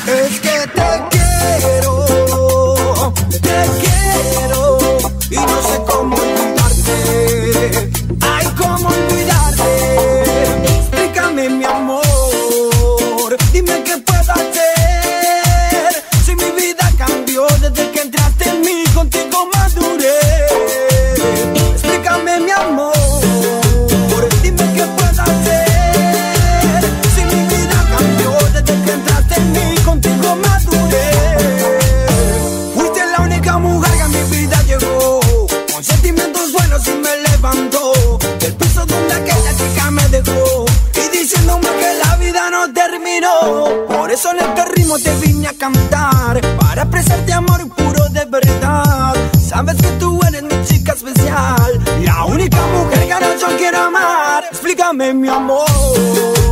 Es que te quiero y no sé cómo olvidarte. Ay, cómo olvidarte. Explícame, mi amor, dime qué puedo hacer. Si mi vida cambió desde que entraste en mí, contigo maduré. Explícame, mi amor, dime qué puedo hacer. Si mi vida cambió desde que entraste en mí, contigo maduré. Fuiste la única mujer que a mi vida llegó, con sentimientos buenos y me levantó del piso donde aquella chica me dejó, y diciéndome que la vida no terminó. Por eso en este ritmo te vine a cantar, para expresarte amor puro de verdad. Sabes que tú eres mi chica especial, la única mujer que ahora yo quiero amar. Explícame, mi amor.